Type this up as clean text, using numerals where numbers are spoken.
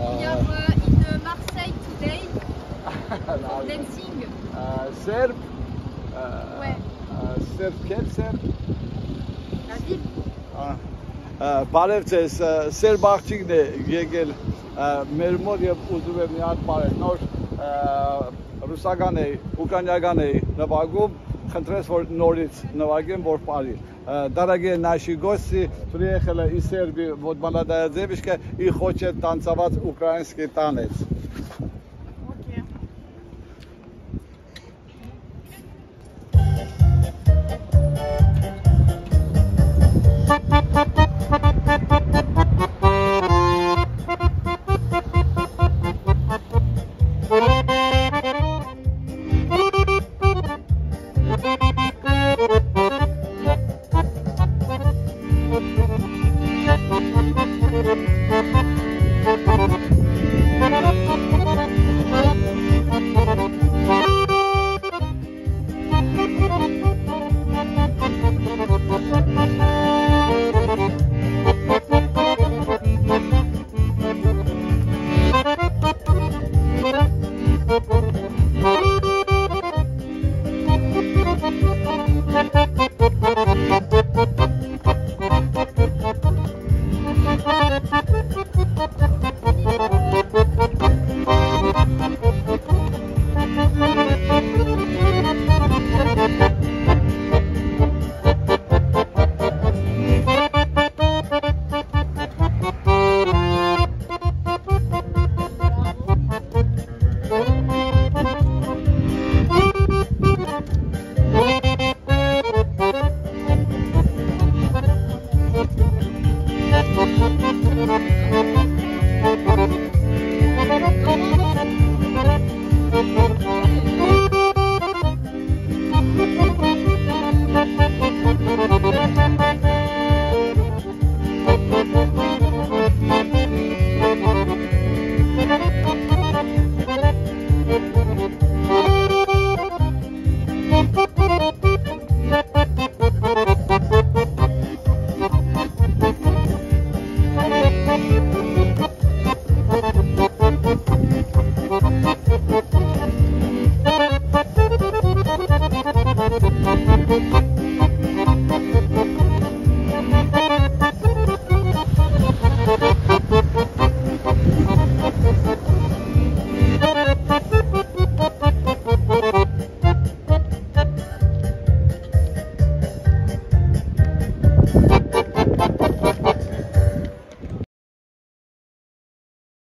We are in Marseille today for dancing. Serb. Ouais. Serb, quel serb? La ville. Բարև ձեզ, Սերբ աղջիկն է եկել մեր մոտ եւ ուզում եմ մի հատ բարև նոր ռուսական է, ուկրաինական է նվագում, խնդրես որ норից նվագեմ որ բարի. Дорогие наши гости, приехали из Сербии, вот молодая девушка и хочет танцевать украинский танец.